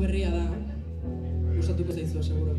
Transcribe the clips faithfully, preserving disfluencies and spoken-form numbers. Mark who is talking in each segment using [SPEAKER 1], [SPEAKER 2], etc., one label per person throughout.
[SPEAKER 1] berria da, gustatuko zaizue, seguro.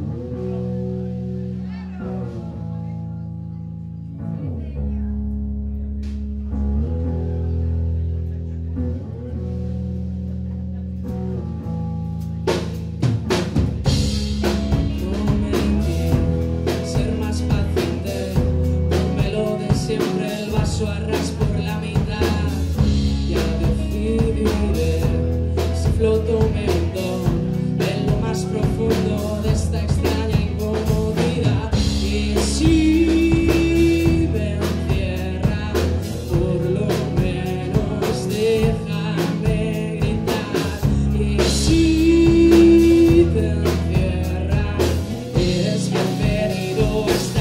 [SPEAKER 2] A ras por la mitad, ya decidiré si floto o me hundo en lo más profundo de esta extraña incomodidad. Y si me encierra, por lo menos déjame gritar. Y si te encierra, eres bienvenido a esta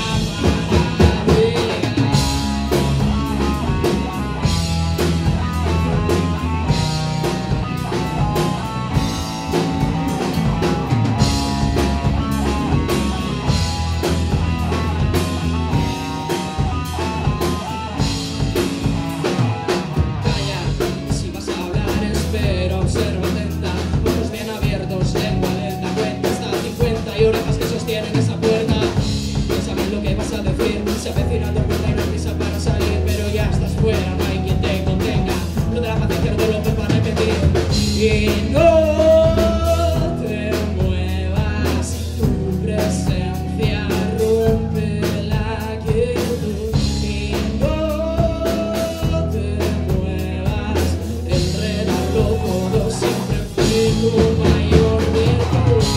[SPEAKER 2] se avecina tormenta y no hay prisa para salir, pero ya estás fuera, no hay quien te contenga. No te da paciencia, no te lo para repetir. Y no te muevas, tu presencia rompe la quietud. Y no te muevas, enredarlo todo siempre fue tu mayor virtud.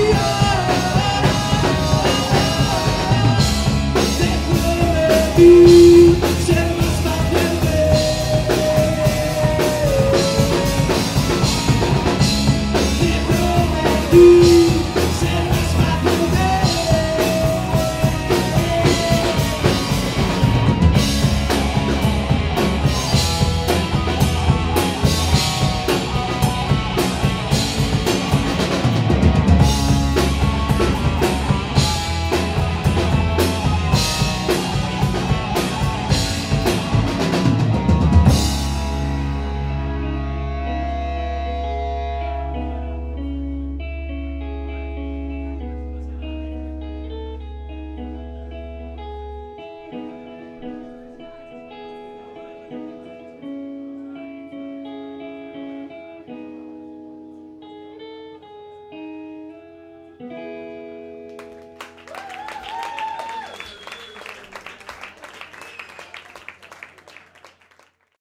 [SPEAKER 2] You